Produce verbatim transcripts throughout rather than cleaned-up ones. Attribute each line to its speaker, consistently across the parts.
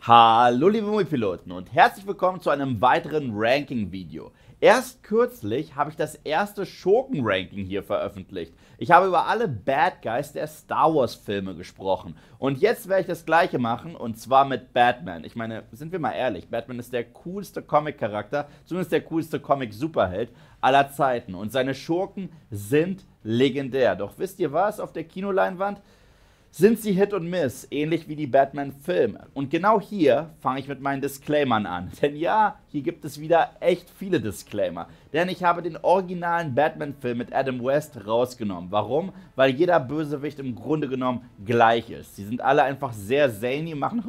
Speaker 1: Hallo liebe Moviepiloten und herzlich willkommen zu einem weiteren Ranking-Video. Erst kürzlich habe ich das erste Schurken-Ranking hier veröffentlicht. Ich habe über alle Bad Guys der Star Wars Filme gesprochen. Und jetzt werde ich das gleiche machen, und zwar mit Batman. Ich meine, sind wir mal ehrlich, Batman ist der coolste Comic-Charakter, zumindest der coolste Comic-Superheld aller Zeiten. Und seine Schurken sind legendär. Doch wisst ihr was, auf der Kinoleinwand sind sie Hit und Miss, ähnlich wie die Batman-Filme. Und genau hier fange ich mit meinen Disclaimern an. Denn ja, hier gibt es wieder echt viele Disclaimer. Denn ich habe den originalen Batman-Film mit Adam West rausgenommen. Warum? Weil jeder Bösewicht im Grunde genommen gleich ist. Sie sind alle einfach sehr zany und machen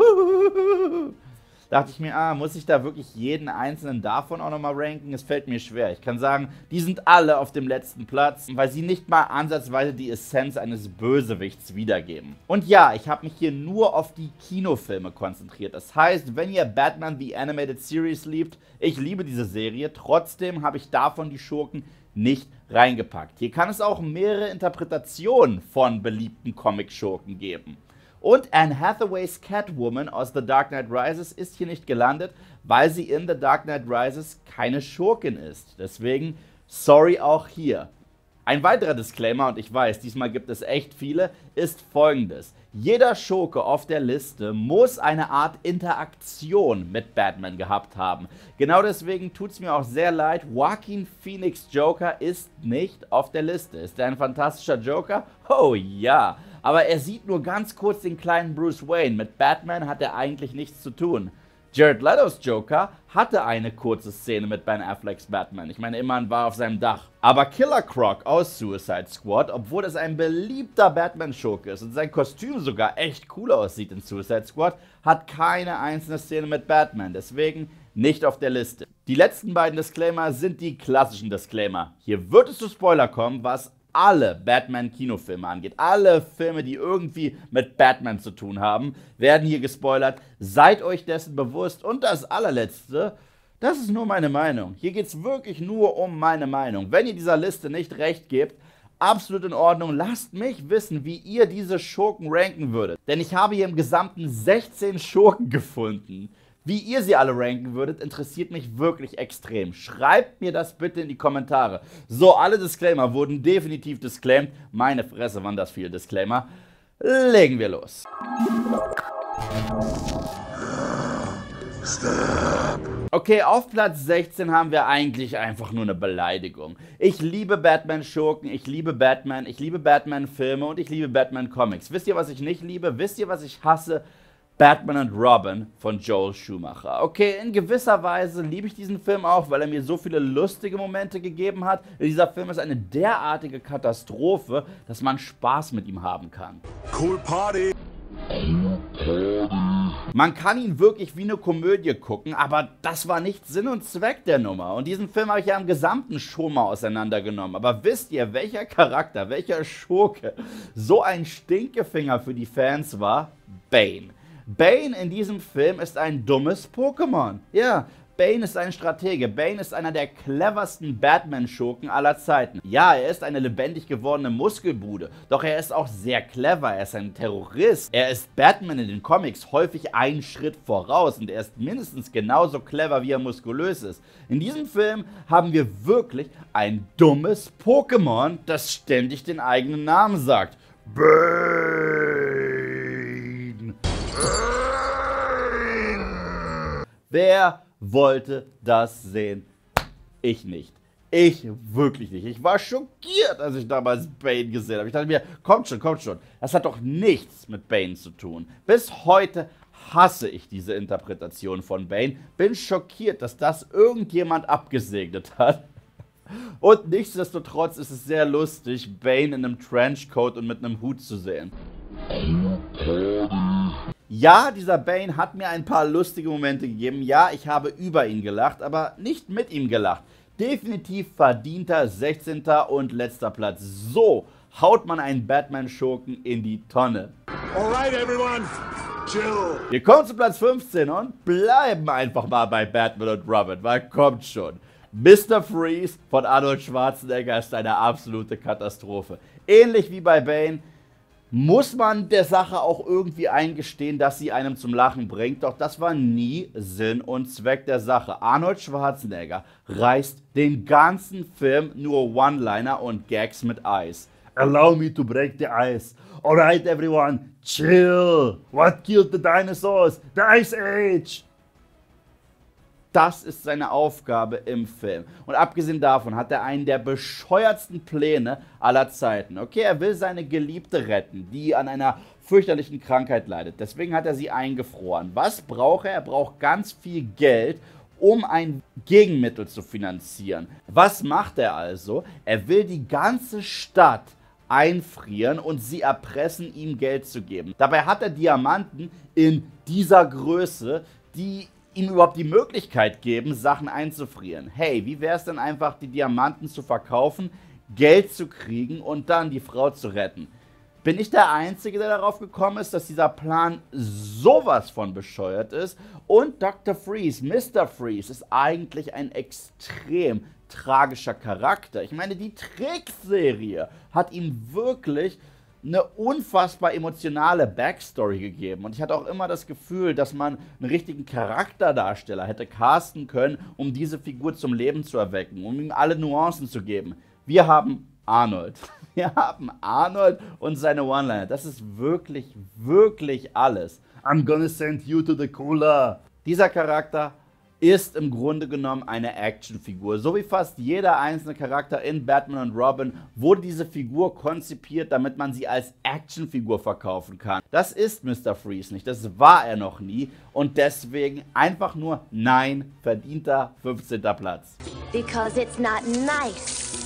Speaker 1: dachte ich mir, ah, muss ich da wirklich jeden einzelnen davon auch nochmal ranken? Es fällt mir schwer. Ich kann sagen, die sind alle auf dem letzten Platz, weil sie nicht mal ansatzweise die Essenz eines Bösewichts wiedergeben. Und ja, ich habe mich hier nur auf die Kinofilme konzentriert. Das heißt, wenn ihr Batman The Animated Series liebt, ich liebe diese Serie, trotzdem habe ich davon die Schurken nicht reingepackt. Hier kann es auch mehrere Interpretationen von beliebten Comic-Schurken geben. Und Anne Hathaways Catwoman aus The Dark Knight Rises ist hier nicht gelandet, weil sie in The Dark Knight Rises keine Schurkin ist. Deswegen, sorry auch hier. Ein weiterer Disclaimer, und ich weiß, diesmal gibt es echt viele, ist folgendes. Jeder Schurke auf der Liste muss eine Art Interaktion mit Batman gehabt haben. Genau deswegen tut es mir auch sehr leid, Joaquin Phoenix Joker ist nicht auf der Liste. Ist er ein fantastischer Joker? Oh ja. Aber er sieht nur ganz kurz den kleinen Bruce Wayne. Mit Batman hat er eigentlich nichts zu tun. Jared Leto's Joker hatte eine kurze Szene mit Ben Afflecks Batman. Ich meine, immerhin war er auf seinem Dach. Aber Killer Croc aus Suicide Squad, obwohl es ein beliebter Batman-Schurke ist und sein Kostüm sogar echt cool aussieht in Suicide Squad, hat keine einzelne Szene mit Batman. Deswegen nicht auf der Liste. Die letzten beiden Disclaimer sind die klassischen Disclaimer. Hier wird es zu Spoiler kommen, was alle Batman-Kinofilme angeht. Alle Filme, die irgendwie mit Batman zu tun haben, werden hier gespoilert. Seid euch dessen bewusst. Und das allerletzte, das ist nur meine Meinung. Hier geht es wirklich nur um meine Meinung. Wenn ihr dieser Liste nicht recht gebt, absolut in Ordnung. Lasst mich wissen, wie ihr diese Schurken ranken würdet. Denn ich habe hier im Gesamten sechzehn Schurken gefunden. Wie ihr sie alle ranken würdet, interessiert mich wirklich extrem. Schreibt mir das bitte in die Kommentare. So, alle Disclaimer wurden definitiv disclaimed. Meine Fresse, waren das viele Disclaimer. Legen wir los. Okay, auf Platz sechzehn haben wir eigentlich einfach nur eine Beleidigung. Ich liebe Batman-Schurken, ich liebe Batman, ich liebe Batman-Filme und ich liebe Batman-Comics. Wisst ihr, was ich nicht liebe? Wisst ihr, was ich hasse? Batman and Robin von Joel Schumacher. Okay, in gewisser Weise liebe ich diesen Film auch, weil er mir so viele lustige Momente gegeben hat. Dieser Film ist eine derartige Katastrophe, dass man Spaß mit ihm haben kann.
Speaker 2: Cool Party!
Speaker 1: Man kann ihn wirklich wie eine Komödie gucken, aber das war nicht Sinn und Zweck der Nummer. Und diesen Film habe ich ja im Gesamten schon mal auseinandergenommen. Aber wisst ihr, welcher Charakter, welcher Schurke so ein Stinkefinger für die Fans war? Bane. Bane in diesem Film ist ein dummes Pokémon. Ja, Bane ist ein Stratege. Bane ist einer der cleversten Batman-Schurken aller Zeiten. Ja, er ist eine lebendig gewordene Muskelbude. Doch er ist auch sehr clever. Er ist ein Terrorist. Er ist Batman in den Comics häufig einen Schritt voraus. Und er ist mindestens genauso clever, wie er muskulös ist. In diesem Film haben wir wirklich ein dummes Pokémon, das ständig den eigenen Namen sagt. Bane. Wer wollte das sehen? Ich nicht. Ich wirklich nicht. Ich war schockiert, als ich damals Bane gesehen habe. Ich dachte mir, kommt schon, kommt schon. Das hat doch nichts mit Bane zu tun. Bis heute hasse ich diese Interpretation von Bane. Bin schockiert, dass das irgendjemand abgesegnet hat. Und nichtsdestotrotz ist es sehr lustig, Bane in einem Trenchcoat und mit einem Hut zu sehen. Ja, dieser Bane hat mir ein paar lustige Momente gegeben. Ja, ich habe über ihn gelacht, aber nicht mit ihm gelacht. Definitiv verdienter sechzehnter und letzter Platz. So haut man einen Batman-Schurken in die Tonne.
Speaker 2: Alright, everyone, chill.
Speaker 1: Wir kommen zu Platz fünfzehn und bleiben einfach mal bei Batman und Robin, weil kommt schon. Mister Freeze von Arnold Schwarzenegger ist eine absolute Katastrophe. Ähnlich wie bei Bane. muss man der Sache auch irgendwie eingestehen, dass sie einem zum Lachen bringt, doch das war nie Sinn und Zweck der Sache. Arnold Schwarzenegger reißt den ganzen Film nur One-Liner und Gags mit Eis. Allow me to break the ice. Alright everyone, chill. What killed the dinosaurs? The Ice Age. Das ist seine Aufgabe im Film. Und abgesehen davon hat er einen der bescheuertsten Pläne aller Zeiten. Okay, er will seine Geliebte retten, die an einer fürchterlichen Krankheit leidet. Deswegen hat er sie eingefroren. Was braucht er? Er braucht ganz viel Geld, um ein Gegenmittel zu finanzieren. Was macht er also? Er will die ganze Stadt einfrieren und sie erpressen, ihm Geld zu geben. Dabei hat er Diamanten in dieser Größe, die ihm überhaupt die Möglichkeit geben, Sachen einzufrieren. Hey, wie wäre es denn einfach, die Diamanten zu verkaufen, Geld zu kriegen und dann die Frau zu retten? Bin ich der Einzige, der darauf gekommen ist, dass dieser Plan sowas von bescheuert ist? Und Doktor Freeze, Mister Freeze, ist eigentlich ein extrem tragischer Charakter. Ich meine, die Trickserie hat ihm wirklich eine unfassbar emotionale Backstory gegeben. Und ich hatte auch immer das Gefühl, dass man einen richtigen Charakterdarsteller hätte casten können, um diese Figur zum Leben zu erwecken, um ihm alle Nuancen zu geben. Wir haben Arnold. Wir haben Arnold und seine One-Liner. Das ist wirklich, wirklich alles. I'm gonna send you to the cooler. Dieser Charakter ist im Grunde genommen eine Actionfigur. So wie fast jeder einzelne Charakter in Batman und Robin wurde diese Figur konzipiert, damit man sie als Actionfigur verkaufen kann. Das ist Mister Freeze nicht, das war er noch nie und deswegen einfach nur nein, verdienter fünfzehnter Platz.
Speaker 3: Because it's not nice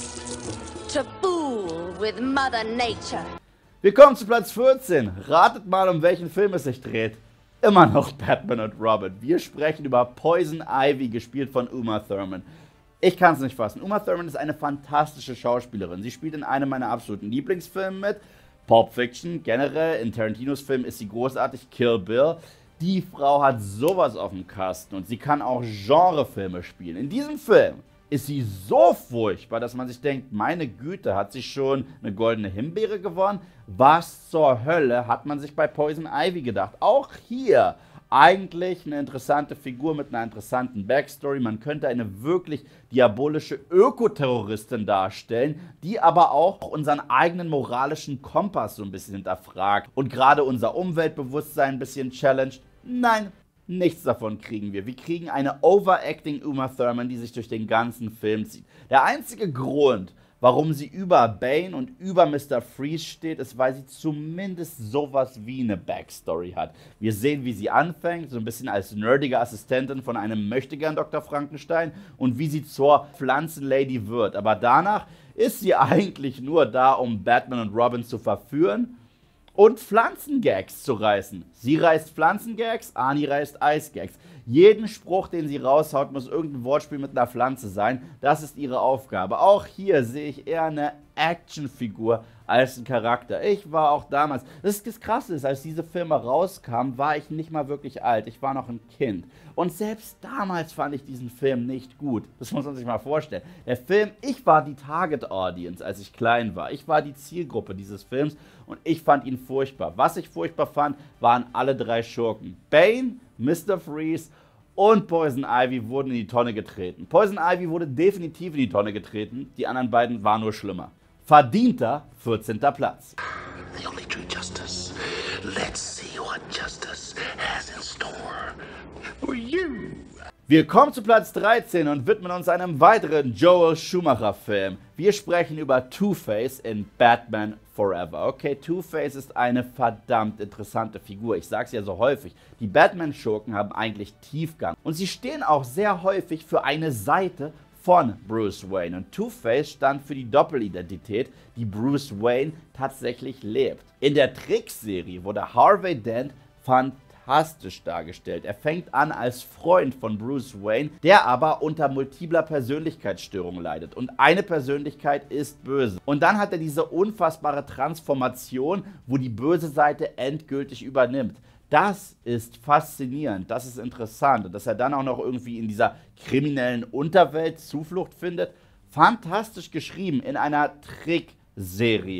Speaker 3: to fool with Mother Nature.
Speaker 1: Wir kommen zu Platz vierzehn. Ratet mal, um welchen Film es sich dreht. Immer noch Batman und Robin. Wir sprechen über Poison Ivy, gespielt von Uma Thurman. Ich kann es nicht fassen. Uma Thurman ist eine fantastische Schauspielerin. Sie spielt in einem meiner absoluten Lieblingsfilme mit. Pulp Fiction, generell, in Tarantinos Film ist sie großartig. Kill Bill. Die Frau hat sowas auf dem Kasten und sie kann auch Genrefilme spielen. In diesem Film ist sie so furchtbar, dass man sich denkt, meine Güte, hat sie schon eine goldene Himbeere gewonnen? Was zur Hölle hat man sich bei Poison Ivy gedacht? Auch hier eigentlich eine interessante Figur mit einer interessanten Backstory. Man könnte eine wirklich diabolische Ökoterroristin darstellen, die aber auch unseren eigenen moralischen Kompass so ein bisschen hinterfragt und gerade unser Umweltbewusstsein ein bisschen challenged. Nein, nichts davon kriegen wir. Wir kriegen eine overacting Uma Thurman, die sich durch den ganzen Film zieht. Der einzige Grund, warum sie über Bane und über Mister Freeze steht, ist, weil sie zumindest sowas wie eine Backstory hat. Wir sehen, wie sie anfängt, so ein bisschen als nerdige Assistentin von einem Möchtegern Doktor Frankenstein und wie sie zur Pflanzenlady wird. Aber danach ist sie eigentlich nur da, um Batman und Robin zu verführen und Pflanzengags zu reißen. Sie reißt Pflanzengags, Arnie reißt Eisgags. Jeden Spruch, den sie raushaut, muss irgendein Wortspiel mit einer Pflanze sein. Das ist ihre Aufgabe. Auch hier sehe ich eher eine Actionfigur als ein Charakter. Ich war auch damals, das ist das Krasse ist, als diese Filme rauskamen, war ich nicht mal wirklich alt. Ich war noch ein Kind. Und selbst damals fand ich diesen Film nicht gut. Das muss man sich mal vorstellen. Der Film, ich war die Target Audience, als ich klein war. Ich war die Zielgruppe dieses Films und ich fand ihn furchtbar. Was ich furchtbar fand, waren alle drei Schurken. Bane, Mister Freeze und Poison Ivy wurden in die Tonne getreten. Poison Ivy wurde definitiv in die Tonne getreten. Die anderen beiden waren nur schlimmer. Verdienter vierzehnter Platz.
Speaker 4: The only true justice. Let's see what justice has in store for you.
Speaker 1: Wir kommen zu Platz dreizehn und widmen uns einem weiteren Joel Schumacher-Film. Wir sprechen über Two-Face in Batman Forever. Okay, Two-Face ist eine verdammt interessante Figur. Ich sag's ja so häufig. Die Batman-Schurken haben eigentlich Tiefgang. Und sie stehen auch sehr häufig für eine Seite von Bruce Wayne. Und Two-Face stand für die Doppelidentität, die Bruce Wayne tatsächlich lebt. In der Trickserie wurde Harvey Dent fantastisch dargestellt. Er fängt an als Freund von Bruce Wayne, der aber unter multipler Persönlichkeitsstörung leidet. Und eine Persönlichkeit ist böse. Und dann hat er diese unfassbare Transformation, wo die böse Seite endgültig übernimmt. Das ist faszinierend, das ist interessant. Und dass er dann auch noch irgendwie in dieser kriminellen Unterwelt Zuflucht findet, fantastisch geschrieben in einer Trickserie.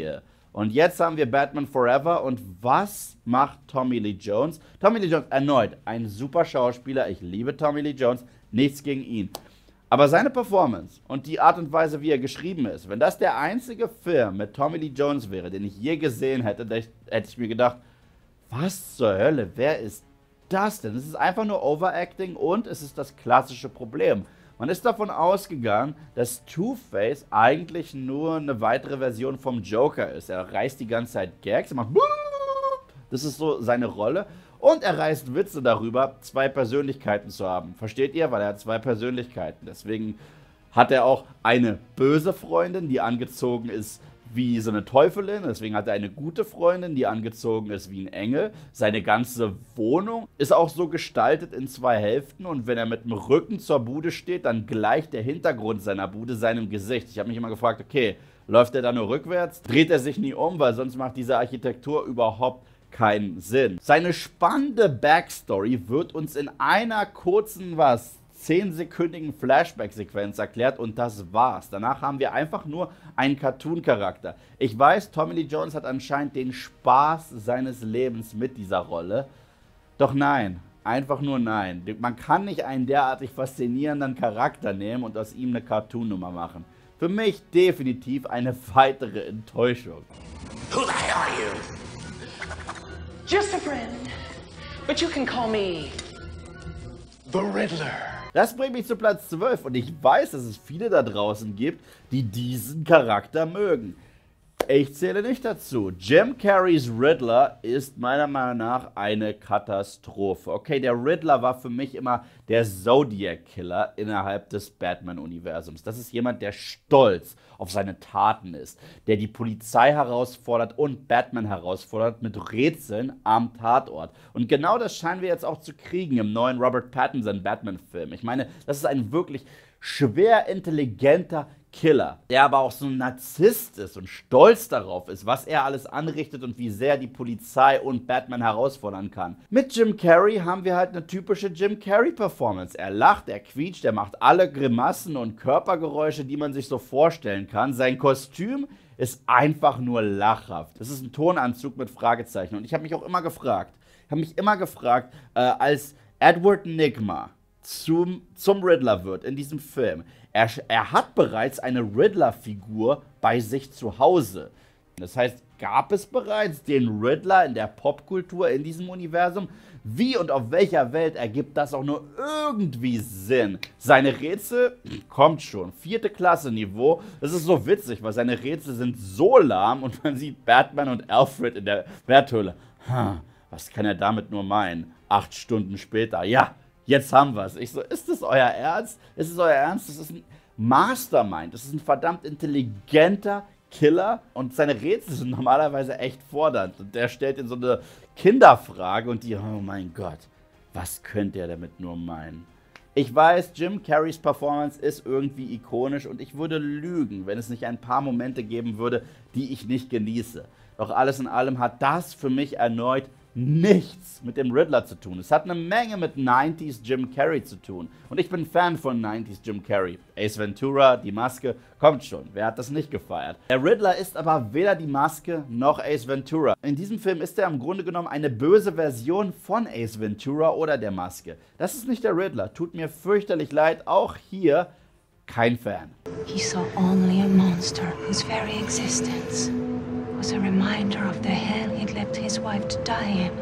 Speaker 1: Und jetzt haben wir Batman Forever und was macht Tommy Lee Jones? Tommy Lee Jones, erneut, ein super Schauspieler, ich liebe Tommy Lee Jones, nichts gegen ihn. Aber seine Performance und die Art und Weise, wie er geschrieben ist, wenn das der einzige Film mit Tommy Lee Jones wäre, den ich je gesehen hätte, hätte ich mir gedacht, was zur Hölle, wer ist das denn? Es ist einfach nur Overacting und es ist das klassische Problem. Man ist davon ausgegangen, dass Two-Face eigentlich nur eine weitere Version vom Joker ist. Er reißt die ganze Zeit Gags, er macht das ist so seine Rolle. Und er reißt Witze darüber, zwei Persönlichkeiten zu haben. Versteht ihr? Weil er hat zwei Persönlichkeiten. Deswegen hat er auch eine böse Freundin, die angezogen ist wie so eine Teufelin. Deswegen hat er eine gute Freundin, die angezogen ist wie ein Engel. Seine ganze Wohnung ist auch so gestaltet in zwei Hälften. Und wenn er mit dem Rücken zur Bude steht, dann gleicht der Hintergrund seiner Bude seinem Gesicht. Ich habe mich immer gefragt, okay, läuft er da nur rückwärts? Dreht er sich nie um? Weil sonst macht diese Architektur überhaupt keinen Sinn. Seine spannende Backstory wird uns in einer kurzen, was, zehnsekündigen Flashback-Sequenz erklärt und das war's. Danach haben wir einfach nur einen Cartoon-Charakter. Ich weiß, Tommy Lee Jones hat anscheinend den Spaß seines Lebens mit dieser Rolle. Doch nein, einfach nur nein. Man kann nicht einen derartig faszinierenden Charakter nehmen und aus ihm eine Cartoon-Nummer machen. Für mich definitiv eine weitere Enttäuschung.
Speaker 4: Who the hell are you?
Speaker 5: Just a friend. But you can call me
Speaker 4: The Riddler.
Speaker 1: Das bringt mich zu Platz zwölf und ich weiß, dass es viele da draußen gibt, die diesen Charakter mögen. Ich zähle nicht dazu. Jim Carreys Riddler ist meiner Meinung nach eine Katastrophe. Okay, der Riddler war für mich immer der Zodiac-Killer innerhalb des Batman-Universums. Das ist jemand, der stolz auf seine Taten ist, der die Polizei herausfordert und Batman herausfordert mit Rätseln am Tatort. Und genau das scheinen wir jetzt auch zu kriegen im neuen Robert Pattinson Batman-Film. Ich meine, das ist ein wirklich schwer intelligenter Killer, der aber auch so ein Narzisst ist und stolz darauf ist, was er alles anrichtet und wie sehr die Polizei und Batman herausfordern kann. Mit Jim Carrey haben wir halt eine typische Jim Carrey-Performance. Er lacht, er quietscht, er macht alle Grimassen und Körpergeräusche, die man sich so vorstellen kann. Sein Kostüm ist einfach nur lachhaft. Das ist ein Tonanzug mit Fragezeichen und ich habe mich auch immer gefragt, ich habe mich immer gefragt, äh, als Edward Nygma zum, zum Riddler wird in diesem Film, Er, er hat bereits eine Riddler-Figur bei sich zu Hause. Das heißt, gab es bereits den Riddler in der Popkultur in diesem Universum? Wie und auf welcher Welt ergibt das auch nur irgendwie Sinn? Seine Rätsel, kommt schon, vierte Klasse Niveau. Das ist so witzig, weil seine Rätsel sind so lahm und man sieht Batman und Alfred in der Betthöhle. Hm, was kann er damit nur meinen? Acht Stunden später, ja. Jetzt haben wir es. Ich so, ist das euer Ernst? Ist es euer Ernst? Das ist ein Mastermind. Das ist ein verdammt intelligenter Killer. Und seine Rätsel sind normalerweise echt fordernd. Und der stellt in so eine Kinderfrage und die, oh mein Gott, was könnte er damit nur meinen? Ich weiß, Jim Carreys Performance ist irgendwie ikonisch und ich würde lügen, wenn es nicht ein paar Momente geben würde, die ich nicht genieße. Doch alles in allem hat das für mich erneut nichts mit dem Riddler zu tun. Es hat eine Menge mit neunziger Jim Carrey zu tun. Und ich bin Fan von neunziger Jim Carrey. Ace Ventura, die Maske, kommt schon. Wer hat das nicht gefeiert? Der Riddler ist aber weder die Maske noch Ace Ventura. In diesem Film ist er im Grunde genommen eine böse Version von Ace Ventura oder der Maske. Das ist nicht der Riddler. Tut mir fürchterlich leid. Auch hier kein Fan.
Speaker 6: He saw only a monster whose very existence was a reminder of the hell he'd left his wife to die in.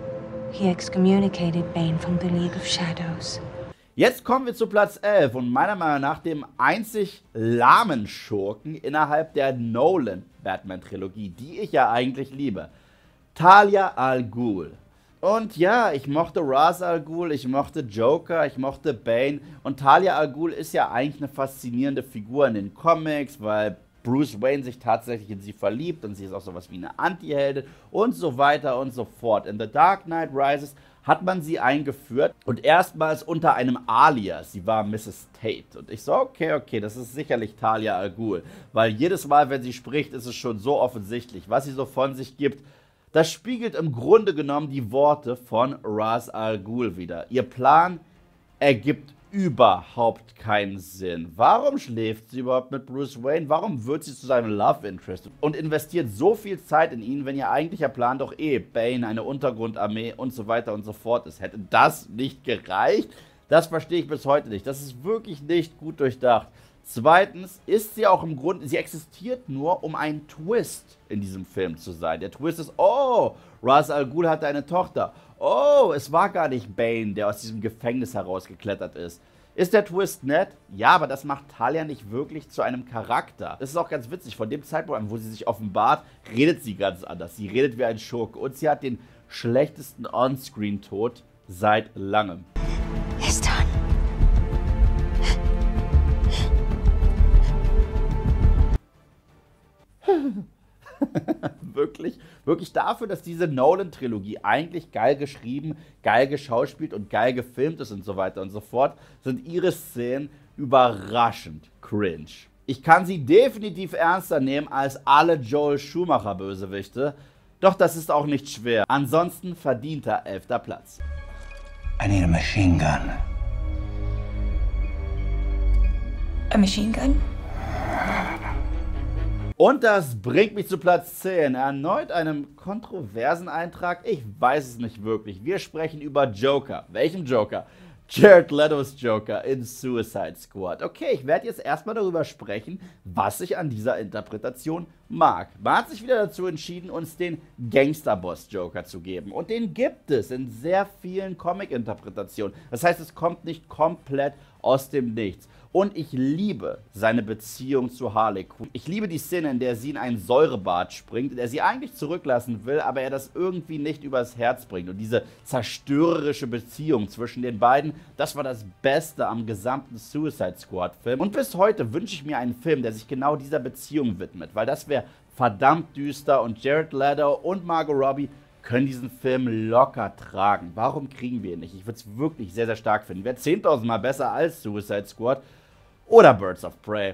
Speaker 6: He excommunicated Bane from the League of Shadows.
Speaker 1: Jetzt kommen wir zu Platz elf und meiner Meinung nach dem einzig lahmen Schurken innerhalb der Nolan-Batman-Trilogie, die ich ja eigentlich liebe. Talia al Ghul. Und ja, ich mochte Ra's al Ghul, ich mochte Joker, ich mochte Bane und Talia al Ghul ist ja eigentlich eine faszinierende Figur in den Comics, weil Bruce Wayne sich tatsächlich in sie verliebt und sie ist auch sowas wie eine Anti-Heldin und so weiter und so fort. In The Dark Knight Rises hat man sie eingeführt und erstmals unter einem Alias. Sie war Misses Tate. Und ich so, okay, okay, das ist sicherlich Talia al Ghul, weil jedes Mal, wenn sie spricht, ist es schon so offensichtlich, was sie so von sich gibt. Das spiegelt im Grunde genommen die Worte von Ra's al Ghul wider. Ihr Plan ergibt überhaupt keinen Sinn. Warum schläft sie überhaupt mit Bruce Wayne? Warum wird sie zu seinem Love Interest und investiert so viel Zeit in ihn, wenn ihr eigentlicher Plan doch eh Bane, eine Untergrundarmee und so weiter und so fort ist? Hätte das nicht gereicht? Das verstehe ich bis heute nicht. Das ist wirklich nicht gut durchdacht. Zweitens ist sie auch im Grunde, sie existiert nur, um ein Twist in diesem Film zu sein. Der Twist ist, oh, Ra's al Ghul hatte eine Tochter. Oh, es war gar nicht Bane, der aus diesem Gefängnis herausgeklettert ist. Ist der Twist nett? Ja, aber das macht Talia nicht wirklich zu einem Charakter. Das ist auch ganz witzig. Von dem Zeitpunkt an, wo sie sich offenbart, redet sie ganz anders. Sie redet wie ein Schurke und sie hat den schlechtesten On-Screen-Tod seit langem.
Speaker 6: It's done.
Speaker 1: wirklich, wirklich dafür, dass diese Nolan-Trilogie eigentlich geil geschrieben, geil geschauspielt und geil gefilmt ist und so weiter und so fort, sind ihre Szenen überraschend cringe. Ich kann sie definitiv ernster nehmen als alle Joel Schumacher-Bösewichte, doch das ist auch nicht schwer. Ansonsten verdienter elfter Platz.
Speaker 7: I need a machine gun.
Speaker 6: A machine gun?
Speaker 1: Und das bringt mich zu Platz zehn, erneut einem kontroversen Eintrag, ich weiß es nicht wirklich. Wir sprechen über Joker. Welchen Joker? Jared Letos Joker in Suicide Squad. Okay, ich werde jetzt erstmal darüber sprechen, was ich an dieser Interpretation mag. Man hat sich wieder dazu entschieden, uns den Gangsterboss-Joker zu geben. Und den gibt es in sehr vielen Comic-Interpretationen. Das heißt, es kommt nicht komplett aus dem Nichts. Und ich liebe seine Beziehung zu Harley Quinn. Ich liebe die Szene, in der sie in ein Säurebad springt, in der sie eigentlich zurücklassen will, aber er das irgendwie nicht übers Herz bringt. Und diese zerstörerische Beziehung zwischen den beiden, das war das Beste am gesamten Suicide Squad-Film. Und bis heute wünsche ich mir einen Film, der sich genau dieser Beziehung widmet, weil das wäre verdammt düster und Jared Leto und Margot Robbie können diesen Film locker tragen. Warum kriegen wir ihn nicht? Ich würde es wirklich sehr, sehr stark finden. Wäre zehntausend Mal besser als Suicide Squad oder Birds of Prey.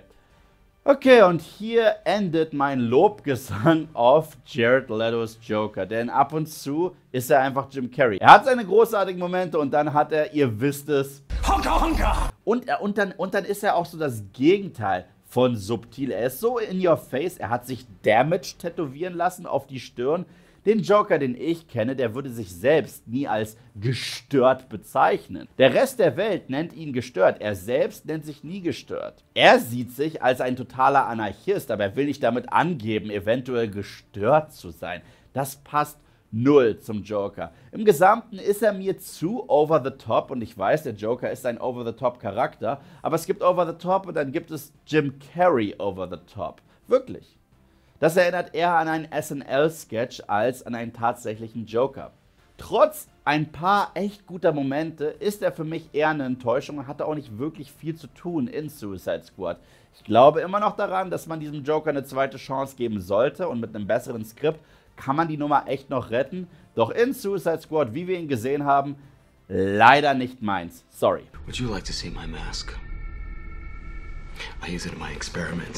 Speaker 1: Okay, und hier endet mein Lobgesang auf Jared Letos Joker, denn ab und zu ist er einfach Jim Carrey. Er hat seine großartigen Momente und dann hat er, ihr wisst es,
Speaker 7: Honka, honka!
Speaker 1: Und, er, und, dann, und dann ist er auch so das Gegenteil von subtil. Er ist so in your face, er hat sich Damage tätowieren lassen auf die Stirn. Den Joker, den ich kenne, der würde sich selbst nie als gestört bezeichnen. Der Rest der Welt nennt ihn gestört, er selbst nennt sich nie gestört. Er sieht sich als ein totaler Anarchist, aber er will nicht damit angeben, eventuell gestört zu sein. Das passt null zum Joker. Im Gesamten ist er mir zu over the top und ich weiß, der Joker ist ein over the top Charakter, aber es gibt over the top und dann gibt es Jim Carrey over the top. Wirklich. Das erinnert eher an einen S N L-Sketch als an einen tatsächlichen Joker. Trotz ein paar echt guter Momente ist er für mich eher eine Enttäuschung und hatte auch nicht wirklich viel zu tun in Suicide Squad. Ich glaube immer noch daran, dass man diesem Joker eine zweite Chance geben sollte und mit einem besseren Skript kann man die Nummer echt noch retten. Doch in Suicide Squad, wie wir ihn gesehen haben, leider nicht meins. Sorry.
Speaker 4: Would you like to see my mask? I use it in my experiments.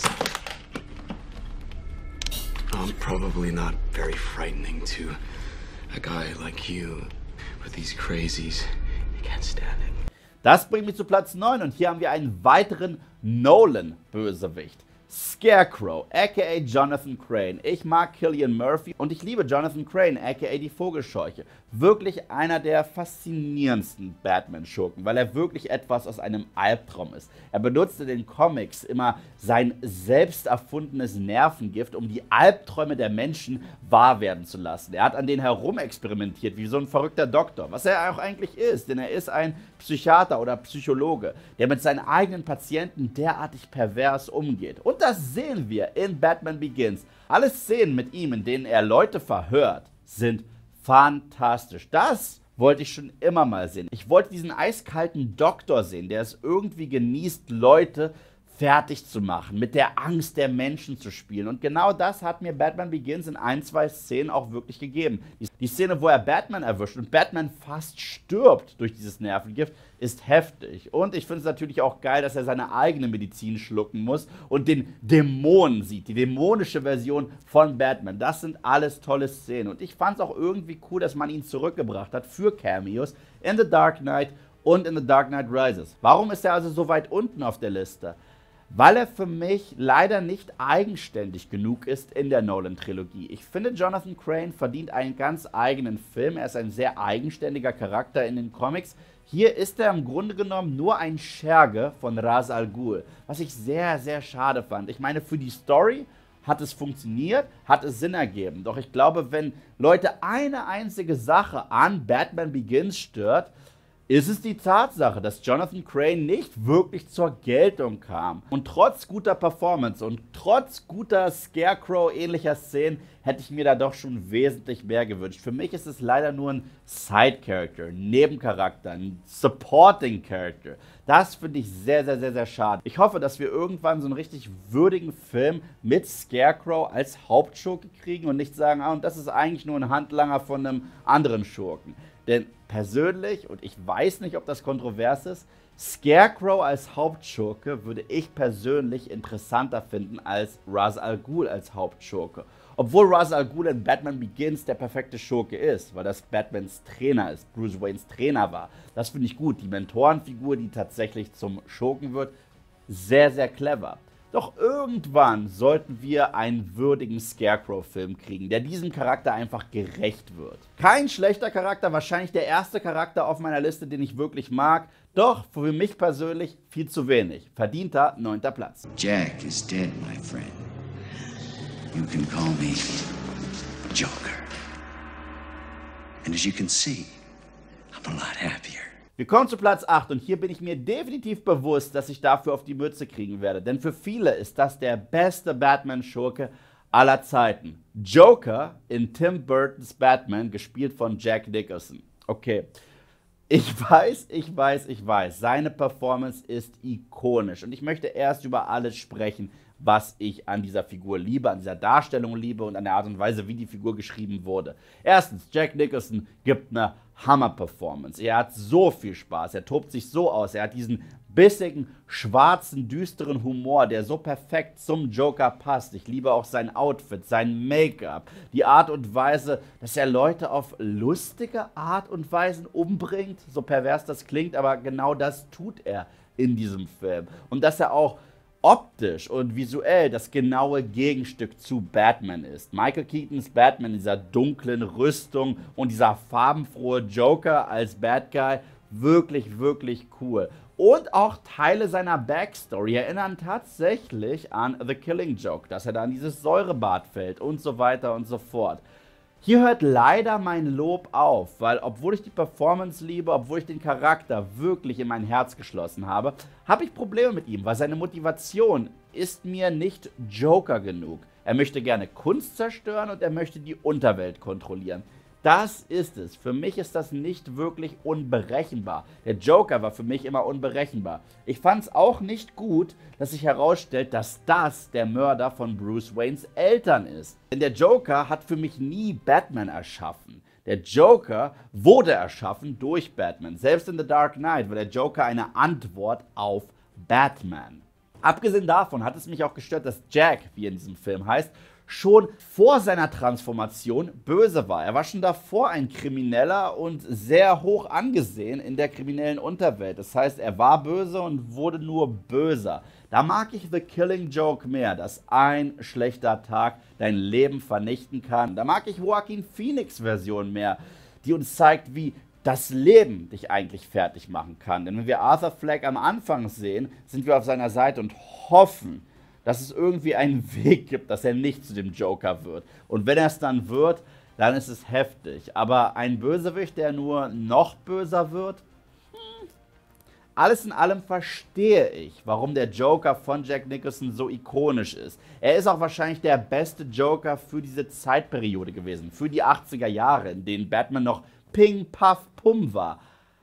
Speaker 4: I'm probably not very frightening to a guy like you, but these crazies, they can't stand it.
Speaker 1: Das bringt mich zu Platz neun und hier haben wir einen weiteren Nolan-Bösewicht. Scarecrow, aka Jonathan Crane. Ich mag Cillian Murphy und ich liebe Jonathan Crane, aka die Vogelscheuche. Wirklich einer der faszinierendsten Batman-Schurken, weil er wirklich etwas aus einem Albtraum ist. Er benutzt in den Comics immer sein selbst erfundenes Nervengift, um die Albträume der Menschen wahr werden zu lassen. Er hat an denen herumexperimentiert, wie so ein verrückter Doktor, was er auch eigentlich ist, denn er ist ein Psychiater oder Psychologe, der mit seinen eigenen Patienten derartig pervers umgeht. Und das sehen wir in Batman Begins. Alle Szenen mit ihm, in denen er Leute verhört, sind fantastisch. Das wollte ich schon immer mal sehen. Ich wollte diesen eiskalten Doktor sehen, der es irgendwie genießt, Leute fertig zu machen, mit der Angst der Menschen zu spielen. Und genau das hat mir Batman Begins in ein, zwei Szenen auch wirklich gegeben. Die, die Szene, wo er Batman erwischt und Batman fast stirbt durch dieses Nervengift, ist heftig. Und ich finde es natürlich auch geil, dass er seine eigene Medizin schlucken muss und den Dämonen sieht, die dämonische Version von Batman. Das sind alles tolle Szenen. Und ich fand es auch irgendwie cool, dass man ihn zurückgebracht hat für Cameos in The Dark Knight und in The Dark Knight Rises. Warum ist er also so weit unten auf der Liste? Weil er für mich leider nicht eigenständig genug ist in der Nolan-Trilogie. Ich finde, Jonathan Crane verdient einen ganz eigenen Film. Er ist ein sehr eigenständiger Charakter in den Comics. Hier ist er im Grunde genommen nur ein Scherge von Ra's al Ghul, was ich sehr, sehr schade fand. Ich meine, für die Story hat es funktioniert, hat es Sinn ergeben. Doch ich glaube, wenn Leute eine einzige Sache an Batman Begins stört, ist es die Tatsache, dass Jonathan Crane nicht wirklich zur Geltung kam. Und trotz guter Performance und trotz guter Scarecrow-ähnlicher Szenen hätte ich mir da doch schon wesentlich mehr gewünscht. Für mich ist es leider nur ein Side-Character, ein Nebencharakter, ein Supporting-Character. Das finde ich sehr, sehr, sehr, sehr schade. Ich hoffe, dass wir irgendwann so einen richtig würdigen Film mit Scarecrow als Hauptschurke kriegen und nicht sagen, ah, und das ist eigentlich nur ein Handlanger von einem anderen Schurken. Denn persönlich, und ich weiß nicht, ob das kontrovers ist, Scarecrow als Hauptschurke würde ich persönlich interessanter finden als Ra's al Ghul als Hauptschurke. Obwohl Ra's al Ghul in Batman Begins der perfekte Schurke ist, weil das Batmans Trainer ist, Bruce Waynes Trainer war. Das finde ich gut. Die Mentorenfigur, die tatsächlich zum Schurken wird, sehr, sehr clever. Doch irgendwann sollten wir einen würdigen Scarecrow-Film kriegen, der diesem Charakter einfach gerecht wird. Kein schlechter Charakter, wahrscheinlich der erste Charakter auf meiner Liste, den ich wirklich mag. Doch für mich persönlich viel zu wenig. Verdienter neunter Platz.
Speaker 7: Jack is dead, my friend. You can call me Joker. And as you can see, I'm a lot happier.
Speaker 1: Wir kommen zu Platz acht und hier bin ich mir definitiv bewusst, dass ich dafür auf die Mütze kriegen werde. Denn für viele ist das der beste Batman-Schurke aller Zeiten. Joker in Tim Burtons Batman, gespielt von Jack Nicholson. Okay, ich weiß, ich weiß, ich weiß, seine Performance ist ikonisch. Und ich möchte erst über alles sprechen, was ich an dieser Figur liebe, an dieser Darstellung liebe und an der Art und Weise, wie die Figur geschrieben wurde. Erstens, Jack Nicholson gibt eine Hammer-Performance. Er hat so viel Spaß, er tobt sich so aus, er hat diesen bissigen, schwarzen, düsteren Humor, der so perfekt zum Joker passt. Ich liebe auch sein Outfit, sein Make-up, die Art und Weise, dass er Leute auf lustige Art und Weisen umbringt, so pervers das klingt, aber genau das tut er in diesem Film. Und dass er auch optisch und visuell das genaue Gegenstück zu Batman ist. Michael Keatons Batman in dieser dunklen Rüstung und dieser farbenfrohe Joker als Bad Guy, wirklich, wirklich cool. Und auch Teile seiner Backstory erinnern tatsächlich an The Killing Joke, dass er da in dieses Säurebad fällt und so weiter und so fort. Hier hört leider mein Lob auf, weil obwohl ich die Performance liebe, obwohl ich den Charakter wirklich in mein Herz geschlossen habe, habe ich Probleme mit ihm, weil seine Motivation ist mir nicht Joker genug. Er möchte gerne Kunst zerstören und er möchte die Unterwelt kontrollieren. Das ist es. Für mich ist das nicht wirklich unberechenbar. Der Joker war für mich immer unberechenbar. Ich fand es auch nicht gut, dass sich herausstellt, dass das der Mörder von Bruce Waynes Eltern ist. Denn der Joker hat für mich nie Batman erschaffen. Der Joker wurde erschaffen durch Batman. Selbst in The Dark Knight war der Joker eine Antwort auf Batman. Abgesehen davon hat es mich auch gestört, dass Jack, wie er in diesem Film heißt, schon vor seiner Transformation böse war. Er war schon davor ein Krimineller und sehr hoch angesehen in der kriminellen Unterwelt. Das heißt, er war böse und wurde nur böser. Da mag ich The Killing Joke mehr, dass ein schlechter Tag dein Leben vernichten kann. Da mag ich Joaquin Phoenix Version mehr, die uns zeigt, wie das Leben dich eigentlich fertig machen kann. Denn wenn wir Arthur Fleck am Anfang sehen, sind wir auf seiner Seite und hoffen, dass es irgendwie einen Weg gibt, dass er nicht zu dem Joker wird. Und wenn er es dann wird, dann ist es heftig. Aber ein Bösewicht, der nur noch böser wird? Hm. Alles in allem verstehe ich, warum der Joker von Jack Nicholson so ikonisch ist. Er ist auch wahrscheinlich der beste Joker für diese Zeitperiode gewesen. Für die achtziger Jahre, in denen Batman noch Ping, Puff, Pum war.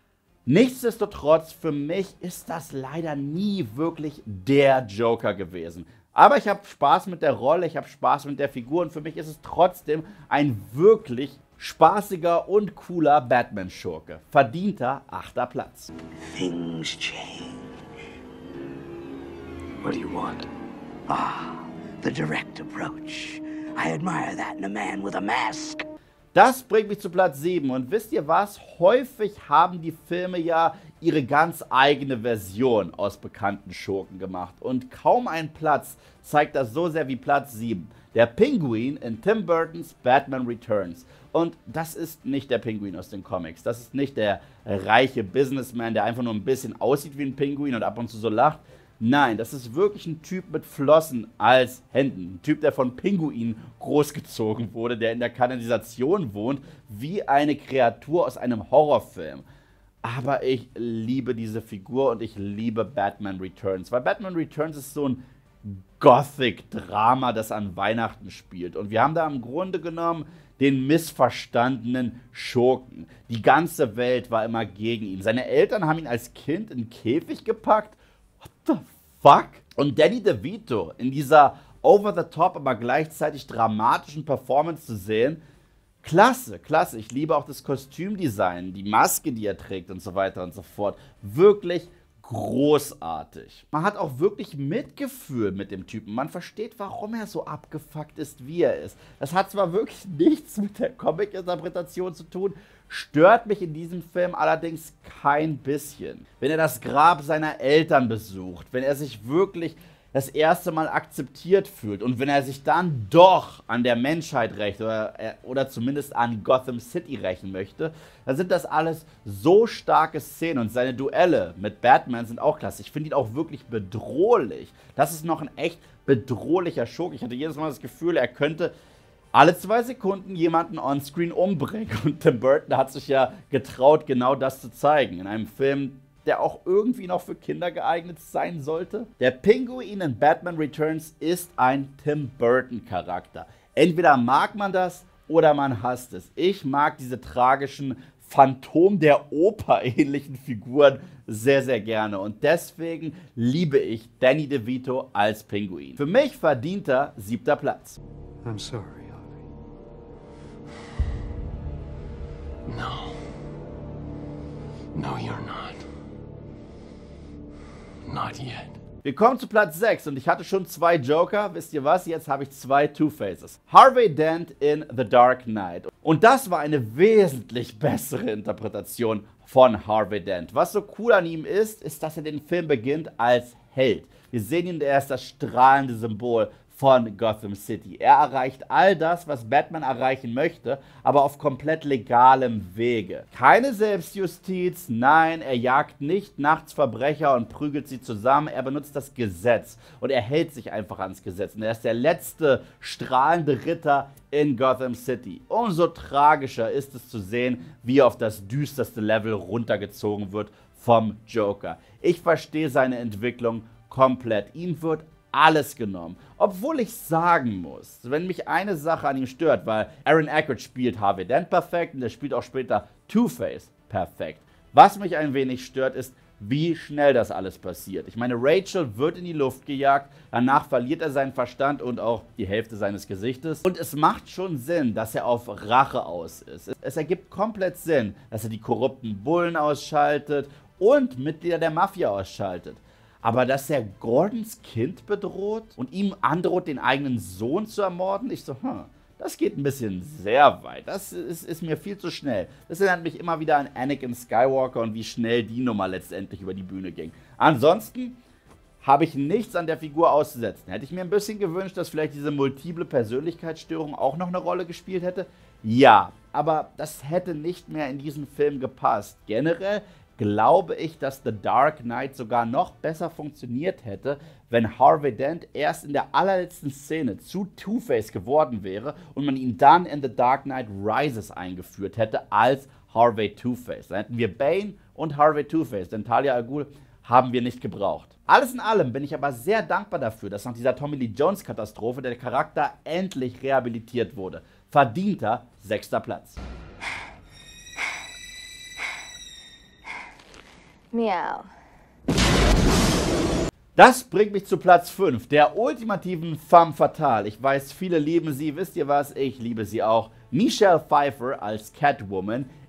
Speaker 1: Nichtsdestotrotz, für mich ist das leider nie wirklich der Joker gewesen. Aber ich habe Spaß mit der Rolle, ich habe Spaß mit der Figur und für mich ist es trotzdem ein wirklich spaßiger und cooler Batman-Schurke. Verdienter achter Platz.
Speaker 7: Things change.
Speaker 4: What do you want?
Speaker 7: Ah, the direct approach. I admire that in a man with a mask.
Speaker 1: Das bringt mich zu Platz sieben. Und wisst ihr was? Häufig haben die Filme ja ihre ganz eigene Version aus bekannten Schurken gemacht. Und kaum ein Platz zeigt das so sehr wie Platz sieben. Der Pinguin in Tim Burtons Batman Returns. Und das ist nicht der Pinguin aus den Comics. Das ist nicht der reiche Businessman, der einfach nur ein bisschen aussieht wie ein Pinguin und ab und zu so lacht. Nein, das ist wirklich ein Typ mit Flossen als Händen. Ein Typ, der von Pinguinen großgezogen wurde, der in der Kanalisation wohnt, wie eine Kreatur aus einem Horrorfilm. Aber ich liebe diese Figur und ich liebe Batman Returns. Weil Batman Returns ist so ein Gothic-Drama, das an Weihnachten spielt. Und wir haben da im Grunde genommen den missverstandenen Schurken. Die ganze Welt war immer gegen ihn. Seine Eltern haben ihn als Kind in den Käfig gepackt. What the fuck? Und Danny DeVito in dieser over-the-top, aber gleichzeitig dramatischen Performance zu sehen, klasse, klasse. Ich liebe auch das Kostümdesign, die Maske, die er trägt und so weiter und so fort. Wirklich großartig. Man hat auch wirklich Mitgefühl mit dem Typen. Man versteht, warum er so abgefuckt ist, wie er ist. Das hat zwar wirklich nichts mit der Comic-Interpretation zu tun, stört mich in diesem Film allerdings kein bisschen. Wenn er das Grab seiner Eltern besucht, wenn er sich wirklich das erste Mal akzeptiert fühlt und wenn er sich dann doch an der Menschheit rächt oder, oder zumindest an Gotham City rächen möchte, dann sind das alles so starke Szenen und seine Duelle mit Batman sind auch klasse. Ich finde ihn auch wirklich bedrohlich. Das ist noch ein echt bedrohlicher Schurke. Ich hatte jedes Mal das Gefühl, er könnte alle zwei Sekunden jemanden onscreen umbringen. Und Tim Burton hat sich ja getraut, genau das zu zeigen. In einem Film, der auch irgendwie noch für Kinder geeignet sein sollte. Der Pinguin in Batman Returns ist ein Tim Burton-Charakter. Entweder mag man das oder man hasst es. Ich mag diese tragischen Phantom der Oper ähnlichen Figuren sehr, sehr gerne. Und deswegen liebe ich Danny DeVito als Pinguin. Für mich verdienter siebter Platz.
Speaker 4: I'm sorry, Harvey. No. No, you're not. Not yet.
Speaker 1: Wir kommen zu Platz sechs und ich hatte schon zwei Joker. Wisst ihr was? Jetzt habe ich zwei Two-Faces. Harvey Dent in The Dark Knight. Und das war eine wesentlich bessere Interpretation von Harvey Dent. Was so cool an ihm ist, ist, dass er den Film beginnt als Held. Wir sehen ihn, er ist das strahlende Symbol von Gotham City. Er erreicht all das, was Batman erreichen möchte, aber auf komplett legalem Wege. Keine Selbstjustiz, nein, er jagt nicht nachts Verbrecher und prügelt sie zusammen, er benutzt das Gesetz und er hält sich einfach ans Gesetz. Und er ist der letzte strahlende Ritter in Gotham City. Umso tragischer ist es zu sehen, wie er auf das düsterste Level runtergezogen wird vom Joker. Ich verstehe seine Entwicklung komplett. Ihm wird alles genommen. Obwohl ich sagen muss, wenn mich eine Sache an ihm stört, weil Aaron Eckhart spielt Harvey Dent perfekt und er spielt auch später Two-Face perfekt. Was mich ein wenig stört, ist, wie schnell das alles passiert. Ich meine, Rachel wird in die Luft gejagt, danach verliert er seinen Verstand und auch die Hälfte seines Gesichtes. Und es macht schon Sinn, dass er auf Rache aus ist. Es ergibt komplett Sinn, dass er die korrupten Bullen ausschaltet und Mitglieder der Mafia ausschaltet. Aber dass er Gordons Kind bedroht und ihm androht, den eigenen Sohn zu ermorden, ich so, hm, das geht ein bisschen sehr weit. Das ist, ist mir viel zu schnell. Das erinnert mich immer wieder an Anakin Skywalker und wie schnell die Nummer letztendlich über die Bühne ging. Ansonsten habe ich nichts an der Figur auszusetzen. Hätte ich mir ein bisschen gewünscht, dass vielleicht diese multiple Persönlichkeitsstörung auch noch eine Rolle gespielt hätte? Ja, aber das hätte nicht mehr in diesen Film gepasst. Generell glaube ich, dass The Dark Knight sogar noch besser funktioniert hätte, wenn Harvey Dent erst in der allerletzten Szene zu Two-Face geworden wäre und man ihn dann in The Dark Knight Rises eingeführt hätte als Harvey Two-Face. Dann hätten wir Bane und Harvey Two-Face, denn Talia al Ghul haben wir nicht gebraucht. Alles in allem bin ich aber sehr dankbar dafür, dass nach dieser Tommy Lee Jones Katastrophe der Charakter endlich rehabilitiert wurde. Verdienter sechster Platz.
Speaker 3: Meow.
Speaker 1: Das bringt mich zu Platz fünf, der ultimativen Femme Fatale. Ich weiß, viele lieben sie, wisst ihr was? Ich liebe sie auch. Michelle Pfeiffer als Catwoman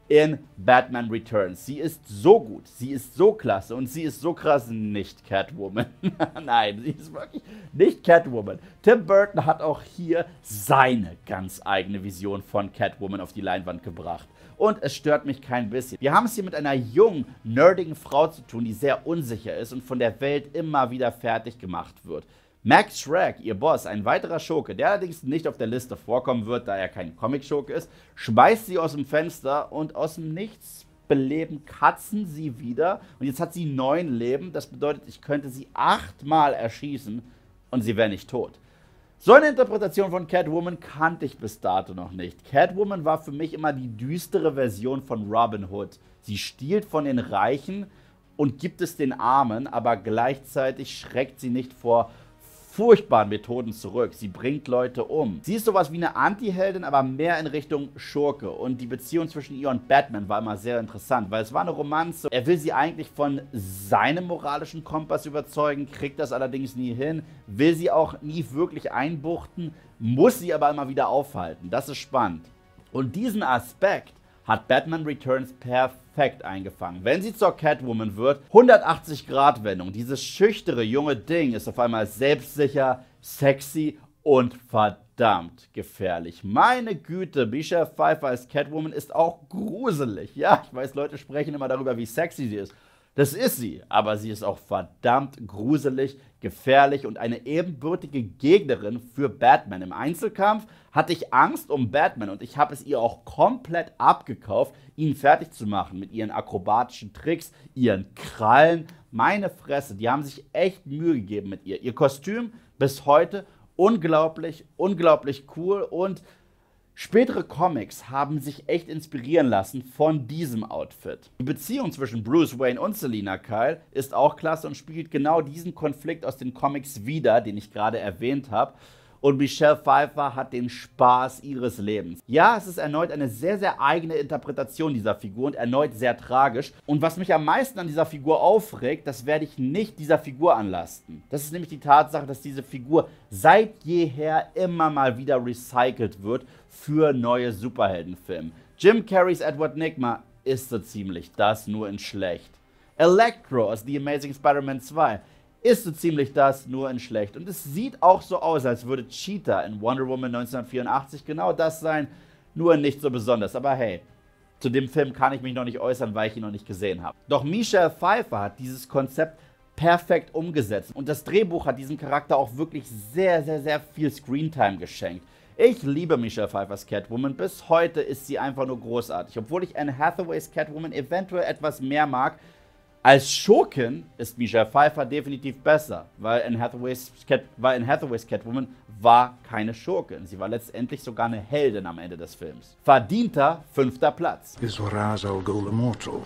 Speaker 1: in Batman Returns. Sie ist so gut, sie ist so klasse und sie ist so krass nicht Catwoman. Nein, sie ist wirklich nicht Catwoman. Tim Burton hat auch hier seine ganz eigene Vision von Catwoman auf die Leinwand gebracht. Und es stört mich kein bisschen. Wir haben es hier mit einer jungen, nerdigen Frau zu tun, die sehr unsicher ist und von der Welt immer wieder fertig gemacht wird. Max Schreck, ihr Boss, ein weiterer Schurke, der allerdings nicht auf der Liste vorkommen wird, da er kein Comic-Schurke ist, schmeißt sie aus dem Fenster und aus dem Nichts beleben Katzen sie wieder. Und jetzt hat sie neun Leben, das bedeutet, ich könnte sie achtmal erschießen und sie wäre nicht tot. So eine Interpretation von Catwoman kannte ich bis dato noch nicht. Catwoman war für mich immer die düstere Version von Robin Hood. Sie stiehlt von den Reichen und gibt es den Armen, aber gleichzeitig schreckt sie nicht vor furchtbaren Methoden zurück. Sie bringt Leute um. Sie ist sowas wie eine Anti-Heldin, aber mehr in Richtung Schurke. Und die Beziehung zwischen ihr und Batman war immer sehr interessant, weil es war eine Romanze. Er will sie eigentlich von seinem moralischen Kompass überzeugen, kriegt das allerdings nie hin, will sie auch nie wirklich einbuchten, muss sie aber immer wieder aufhalten. Das ist spannend. Und diesen Aspekt hat Batman Returns perfekt eingefangen. Wenn sie zur Catwoman wird, hundertachtzig Grad Wendung. Dieses schüchtere junge Ding ist auf einmal selbstsicher, sexy und verdammt gefährlich. Meine Güte, Michelle Pfeiffer als Catwoman ist auch gruselig. Ja, ich weiß, Leute sprechen immer darüber, wie sexy sie ist. Das ist sie, aber sie ist auch verdammt gruselig, gefährlich und eine ebenbürtige Gegnerin für Batman. Im Einzelkampf hatte ich Angst um Batman und ich habe es ihr auch komplett abgekauft, ihn fertig zu machen mit ihren akrobatischen Tricks, ihren Krallen. Meine Fresse, die haben sich echt Mühe gegeben mit ihr. Ihr Kostüm bis heute unglaublich, unglaublich cool und spätere Comics haben sich echt inspirieren lassen von diesem Outfit. Die Beziehung zwischen Bruce Wayne und Selina Kyle ist auch klasse und spiegelt genau diesen Konflikt aus den Comics wider, den ich gerade erwähnt habe. Und Michelle Pfeiffer hat den Spaß ihres Lebens. Ja, es ist erneut eine sehr, sehr eigene Interpretation dieser Figur und erneut sehr tragisch. Und was mich am meisten an dieser Figur aufregt, das werde ich nicht dieser Figur anlasten. Das ist nämlich die Tatsache, dass diese Figur seit jeher immer mal wieder recycelt wird für neue Superheldenfilme. Jim Carreys Edward Nygma ist so ziemlich das, nur in schlecht. Electro aus The Amazing Spider-Man zwei ist so ziemlich das, nur in schlecht. Und es sieht auch so aus, als würde Cheetah in Wonder Woman neunzehnhundertvierundachtzig genau das sein, nur nicht so besonders. Aber hey, zu dem Film kann ich mich noch nicht äußern, weil ich ihn noch nicht gesehen habe. Doch Michelle Pfeiffer hat dieses Konzept perfekt umgesetzt. Und das Drehbuch hat diesem Charakter auch wirklich sehr, sehr, sehr viel Screentime geschenkt. Ich liebe Michelle Pfeiffers Catwoman. Bis heute ist sie einfach nur großartig. Obwohl ich Anne Hathaways Catwoman eventuell etwas mehr mag, als Schurkin ist Michelle Pfeiffer definitiv besser, weil Anne Hathaways, Cat, weil Anne Hathaways Catwoman war keine Schurkin. Sie war letztendlich sogar eine Heldin am Ende des Films. Verdienter fünfter Platz.
Speaker 2: Is Ra's al Ghul immortal?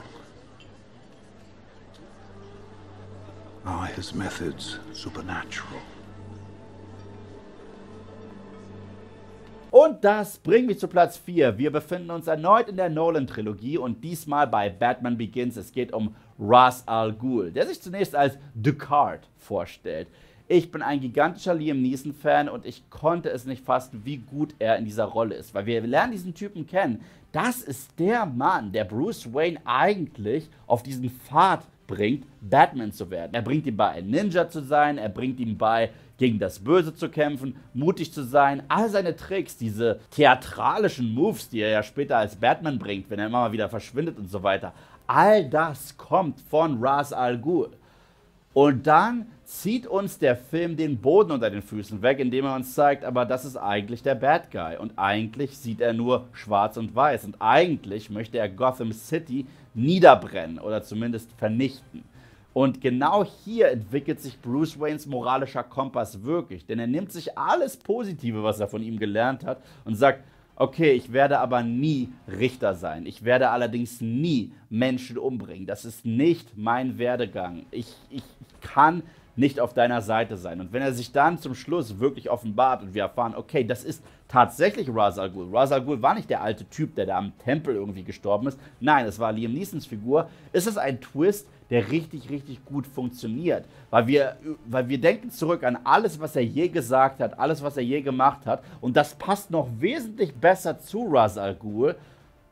Speaker 2: Are his methods supernatural?
Speaker 1: Und das bringt mich zu Platz vier. Wir befinden uns erneut in der Nolan-Trilogie und diesmal bei Batman Begins. Es geht um Ra's al Ghul, der sich zunächst als Ducard vorstellt. Ich bin ein gigantischer Liam Neeson-Fan und ich konnte es nicht fassen, wie gut er in dieser Rolle ist. Weil wir lernen diesen Typen kennen. Das ist der Mann, der Bruce Wayne eigentlich auf diesen Pfad bringt, Batman zu werden. Er bringt ihm bei, ein Ninja zu sein, er bringt ihm bei, gegen das Böse zu kämpfen, mutig zu sein. All seine Tricks, diese theatralischen Moves, die er ja später als Batman bringt, wenn er immer mal wieder verschwindet und so weiter. All das kommt von Ra's al Ghul. Und dann zieht uns der Film den Boden unter den Füßen weg, indem er uns zeigt, aber das ist eigentlich der Bad Guy. Und eigentlich sieht er nur schwarz und weiß. Und eigentlich möchte er Gotham City niederbrennen oder zumindest vernichten. Und genau hier entwickelt sich Bruce Waynes moralischer Kompass wirklich. Denn er nimmt sich alles Positive, was er von ihm gelernt hat, und sagt, okay, ich werde aber nie Richter sein. Ich werde allerdings nie Menschen umbringen. Das ist nicht mein Werdegang. Ich, ich kann nicht auf deiner Seite sein. Und wenn er sich dann zum Schluss wirklich offenbart und wir erfahren, okay, das ist tatsächlich Ra's al Ghul. Ra's al Ghul war nicht der alte Typ, der da am Tempel irgendwie gestorben ist. Nein, es war Liam Neesons Figur. Ist es ein Twist, der richtig, richtig gut funktioniert. Weil wir, weil wir denken zurück an alles, was er je gesagt hat, alles, was er je gemacht hat. Und das passt noch wesentlich besser zu Ra's al Ghul,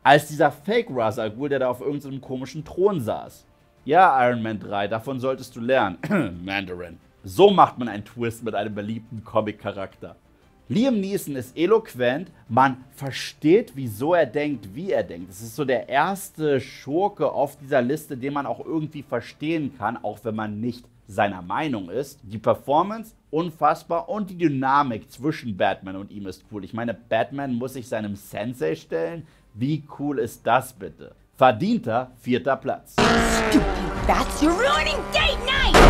Speaker 1: als dieser Fake Ra's al Ghul, der da auf irgendeinem komischen Thron saß. Ja, Iron Man drei, davon solltest du lernen. Mandarin. So macht man einen Twist mit einem beliebten Comic-Charakter. Liam Neeson ist eloquent, man versteht, wieso er denkt, wie er denkt. Es ist so der erste Schurke auf dieser Liste, den man auch irgendwie verstehen kann, auch wenn man nicht seiner Meinung ist. Die Performance, unfassbar, und die Dynamik zwischen Batman und ihm ist cool. Ich meine, Batman muss sich seinem Sensei stellen. Wie cool ist das bitte? Verdienter vierter Platz.
Speaker 3: Stupid bats, you're ruining date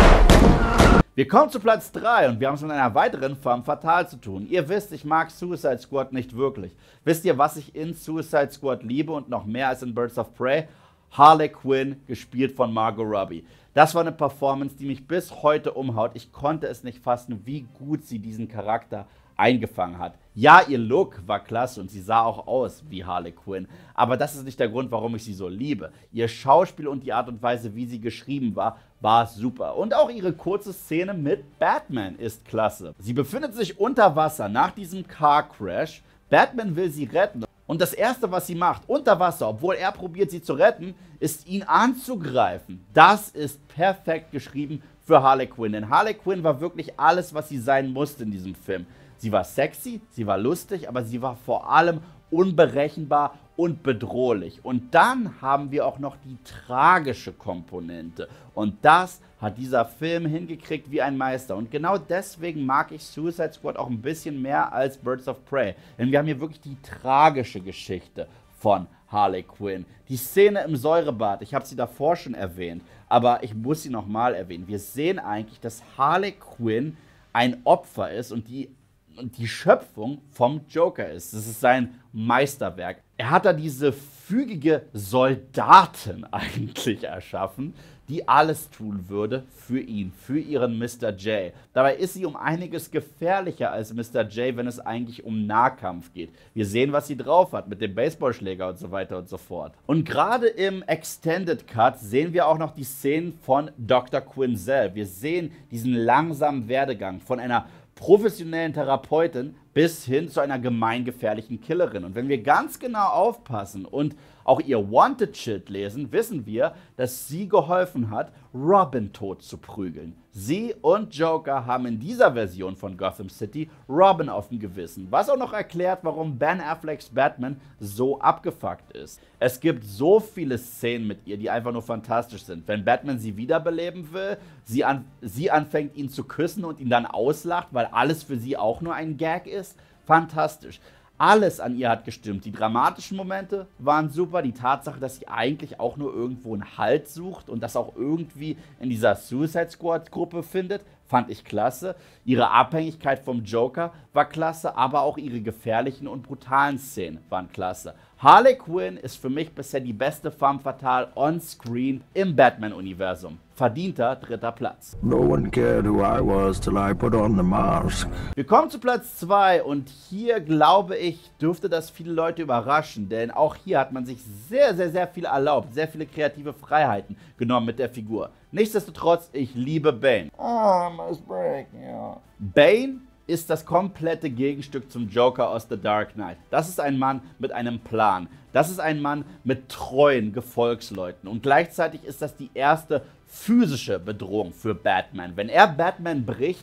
Speaker 3: night!
Speaker 1: Wir kommen zu Platz drei und wir haben es mit einer weiteren Femme Fatale zu tun. Ihr wisst, ich mag Suicide Squad nicht wirklich. Wisst ihr, was ich in Suicide Squad liebe und noch mehr als in Birds of Prey? Harley Quinn, gespielt von Margot Robbie. Das war eine Performance, die mich bis heute umhaut. Ich konnte es nicht fassen, wie gut sie diesen Charakter eingefangen hat. Ja, ihr Look war klasse und sie sah auch aus wie Harley Quinn, aber das ist nicht der Grund, warum ich sie so liebe. Ihr Schauspiel und die Art und Weise, wie sie geschrieben war, war super. Und auch ihre kurze Szene mit Batman ist klasse. Sie befindet sich unter Wasser nach diesem Car Crash. Batman will sie retten. Und das Erste, was sie macht, unter Wasser, obwohl er probiert, sie zu retten, ist, ihn anzugreifen. Das ist perfekt geschrieben für Harley Quinn. Denn Harley Quinn war wirklich alles, was sie sein musste in diesem Film. Sie war sexy, sie war lustig, aber sie war vor allem unberechenbar und bedrohlich. Und dann haben wir auch noch die tragische Komponente. Und das hat dieser Film hingekriegt wie ein Meister. Und genau deswegen mag ich Suicide Squad auch ein bisschen mehr als Birds of Prey. Denn wir haben hier wirklich die tragische Geschichte von Harley Quinn. Die Szene im Säurebad, ich habe sie davor schon erwähnt, aber ich muss sie nochmal erwähnen. Wir sehen eigentlich, dass Harley Quinn ein Opfer ist und die und die Schöpfung vom Joker ist. Das ist sein Meisterwerk. Er hat da diese fügige Soldatin eigentlich erschaffen, die alles tun würde für ihn, für ihren Mister J. Dabei ist sie um einiges gefährlicher als Mister J, wenn es eigentlich um Nahkampf geht. Wir sehen, was sie drauf hat mit dem Baseballschläger und so weiter und so fort. Und gerade im Extended Cut sehen wir auch noch die Szenen von Doktor Quinzel. Wir sehen diesen langsamen Werdegang von einer professionellen Therapeutin bis hin zu einer gemeingefährlichen Killerin. Und wenn wir ganz genau aufpassen und auch ihr Wanted-Schild lesen, wissen wir, dass sie geholfen hat, Robin tot zu prügeln. Sie und Joker haben in dieser Version von Gotham City Robin auf dem Gewissen, was auch noch erklärt, warum Ben Afflecks Batman so abgefuckt ist. Es gibt so viele Szenen mit ihr, die einfach nur fantastisch sind. Wenn Batman sie wiederbeleben will, sie, an, sie anfängt ihn zu küssen und ihn dann auslacht, weil alles für sie auch nur ein Gag ist. Fantastisch. Alles an ihr hat gestimmt. Die dramatischen Momente waren super. Die Tatsache, dass sie eigentlich auch nur irgendwo einen Halt sucht und das auch irgendwie in dieser Suicide Squad Gruppe findet, fand ich klasse. Ihre Abhängigkeit vom Joker war klasse, aber auch ihre gefährlichen und brutalen Szenen waren klasse. Harley Quinn ist für mich bisher die beste Femme Fatale on-screen im Batman-Universum. Verdienter dritter Platz.
Speaker 2: No one cared who I was till I put on the mask.
Speaker 1: Wir kommen zu Platz zwei und hier, glaube ich, dürfte das viele Leute überraschen, denn auch hier hat man sich sehr, sehr, sehr viel erlaubt, sehr viele kreative Freiheiten genommen mit der Figur. Nichtsdestotrotz, ich liebe Bane.
Speaker 2: Oh, I must break, yeah.
Speaker 1: Bane ist das komplette Gegenstück zum Joker aus The Dark Knight. Das ist ein Mann mit einem Plan. Das ist ein Mann mit treuen Gefolgsleuten. Und gleichzeitig ist das die erste physische Bedrohung für Batman. Wenn er Batman bricht,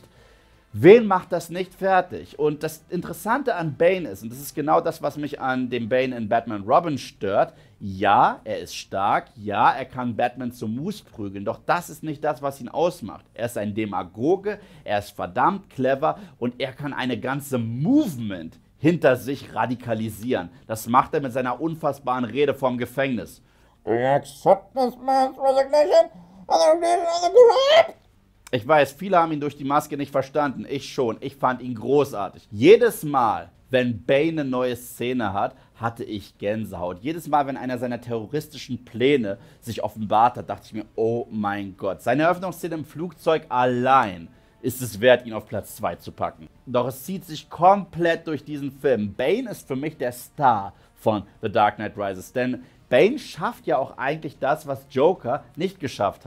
Speaker 1: wen macht das nicht fertig? Und das Interessante an Bane ist, und das ist genau das, was mich an dem Bane in Batman Robin stört, ja, er ist stark, ja, er kann Batman zum Mus prügeln, doch das ist nicht das, was ihn ausmacht. Er ist ein Demagoge, er ist verdammt clever und er kann eine ganze Movement hinter sich radikalisieren. Das macht er mit seiner unfassbaren Rede vom Gefängnis. Ich weiß, viele haben ihn durch die Maske nicht verstanden, ich schon, ich fand ihn großartig. Jedes Mal, wenn Bane eine neue Szene hat, hatte ich Gänsehaut. Jedes Mal, wenn einer seiner terroristischen Pläne sich offenbart hat, dachte ich mir, oh mein Gott. Seine Eröffnungsszene im Flugzeug allein ist es wert, ihn auf Platz zwei zu packen. Doch es zieht sich komplett durch diesen Film. Bane ist für mich der Star von The Dark Knight Rises, denn Bane schafft ja auch eigentlich das, was Joker nicht geschafft hat.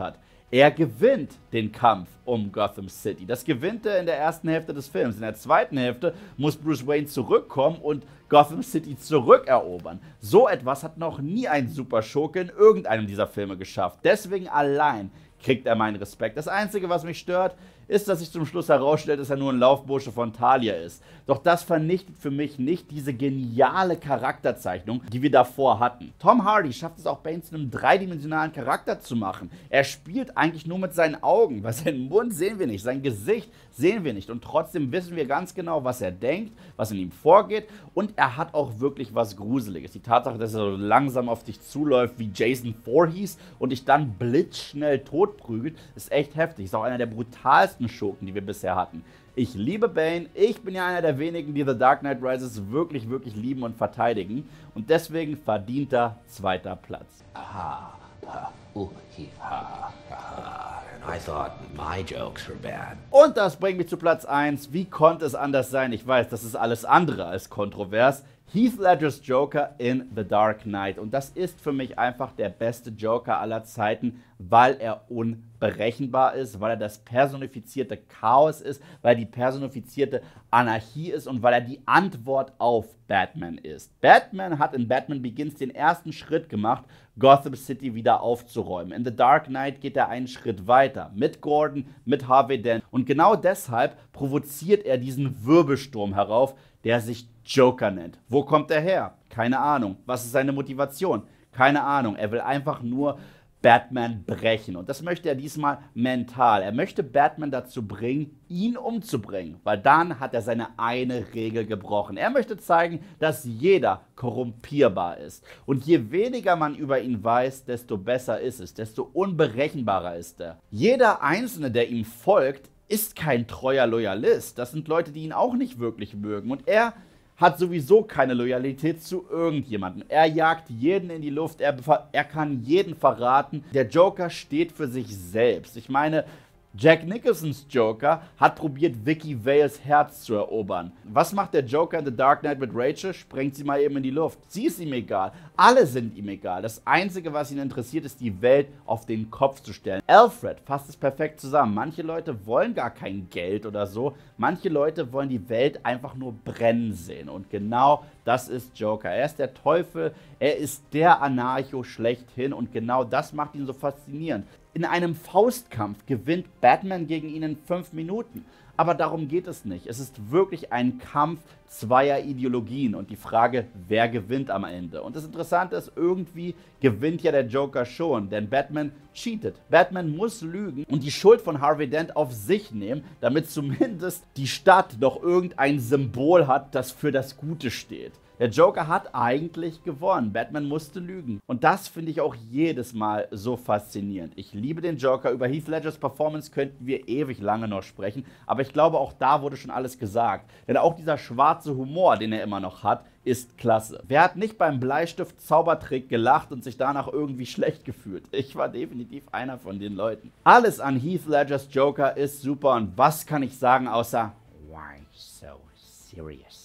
Speaker 1: Er gewinnt den Kampf um Gotham City. Das gewinnt er in der ersten Hälfte des Films. In der zweiten Hälfte muss Bruce Wayne zurückkommen und Gotham City zurückerobern. So etwas hat noch nie ein Superschurke in irgendeinem dieser Filme geschafft. Deswegen allein kriegt er meinen Respekt. Das Einzige, was mich stört, ist, dass sich zum Schluss herausstellt, dass er nur ein Laufbursche von Talia ist. Doch das vernichtet für mich nicht diese geniale Charakterzeichnung, die wir davor hatten. Tom Hardy schafft es auch, Bane zu einem dreidimensionalen Charakter zu machen. Er spielt eigentlich nur mit seinen Augen, weil seinen Mund sehen wir nicht, sein Gesicht sehen wir nicht. Und trotzdem wissen wir ganz genau, was er denkt, was in ihm vorgeht. Und er hat auch wirklich was Gruseliges. Die Tatsache, dass er so langsam auf dich zuläuft, wie Jason Voorhees und dich dann blitzschnell totprügelt, ist echt heftig. Ist auch einer der brutalsten Schurken, die wir bisher hatten. Ich liebe Bane, ich bin ja einer der wenigen, die The Dark Knight Rises wirklich, wirklich lieben und verteidigen. Und deswegen verdienter zweiter Platz.
Speaker 8: Ha, ha, uh, he, ha, ha. And I thought my jokes were bad.
Speaker 1: Und das bringt mich zu Platz eins. Wie konnte es anders sein? Ich weiß, das ist alles andere als kontrovers. Heath Ledgers Joker in The Dark Knight. Und das ist für mich einfach der beste Joker aller Zeiten, weil er unberechenbar ist, weil er das personifizierte Chaos ist, weil er die personifizierte Anarchie ist und weil er die Antwort auf Batman ist. Batman hat in Batman Begins den ersten Schritt gemacht, Gotham City wieder aufzuräumen. In The Dark Knight geht er einen Schritt weiter, mit Gordon, mit Harvey Dent. Und genau deshalb provoziert er diesen Wirbelsturm herauf, der sich Joker nennt. Wo kommt er her? Keine Ahnung. Was ist seine Motivation? Keine Ahnung. Er will einfach nur Batman brechen. Und das möchte er diesmal mental. Er möchte Batman dazu bringen, ihn umzubringen. Weil dann hat er seine eine Regel gebrochen. Er möchte zeigen, dass jeder korrumpierbar ist. Und je weniger man über ihn weiß, desto besser ist es. Desto unberechenbarer ist er. Jeder Einzelne, der ihm folgt, ist kein treuer Loyalist. Das sind Leute, die ihn auch nicht wirklich mögen. Und er hat sowieso keine Loyalität zu irgendjemandem. Er jagt jeden in die Luft, er, er kann jeden verraten. Der Joker steht für sich selbst. Ich meine, Jack Nicholsons Joker hat probiert, Vicky Vales Herz zu erobern. Was macht der Joker in The Dark Knight mit Rachel? Sprengt sie mal eben in die Luft. Sie ist ihm egal. Alle sind ihm egal. Das Einzige, was ihn interessiert, ist, die Welt auf den Kopf zu stellen. Alfred fasst es perfekt zusammen. Manche Leute wollen gar kein Geld oder so. Manche Leute wollen die Welt einfach nur brennen sehen. Und genau das ist Joker. Er ist der Teufel. Er ist der Anarcho schlechthin. Und genau das macht ihn so faszinierend. In einem Faustkampf gewinnt Batman gegen ihn in fünf Minuten. Aber darum geht es nicht. Es ist wirklich ein Kampf zweier Ideologien und die Frage, wer gewinnt am Ende. Und das Interessante ist, irgendwie gewinnt ja der Joker schon, denn Batman cheatet. Batman muss lügen und die Schuld von Harvey Dent auf sich nehmen, damit zumindest die Stadt noch irgendein Symbol hat, das für das Gute steht. Der Joker hat eigentlich gewonnen. Batman musste lügen. Und das finde ich auch jedes Mal so faszinierend. Ich liebe den Joker. Über Heath Ledgers Performance könnten wir ewig lange noch sprechen. Aber ich glaube, auch da wurde schon alles gesagt. Denn auch dieser schwarze Humor, den er immer noch hat, ist klasse. Wer hat nicht beim Bleistift-Zaubertrick gelacht und sich danach irgendwie schlecht gefühlt? Ich war definitiv einer von den Leuten. Alles an Heath Ledgers Joker ist super. Und was kann ich sagen, außer why so serious?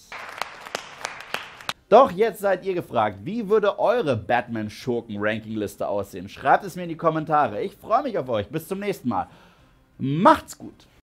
Speaker 1: Doch jetzt seid ihr gefragt, wie würde eure Batman-Schurken-Ranking-Liste aussehen? Schreibt es mir in die Kommentare. Ich freue mich auf euch. Bis zum nächsten Mal. Macht's gut.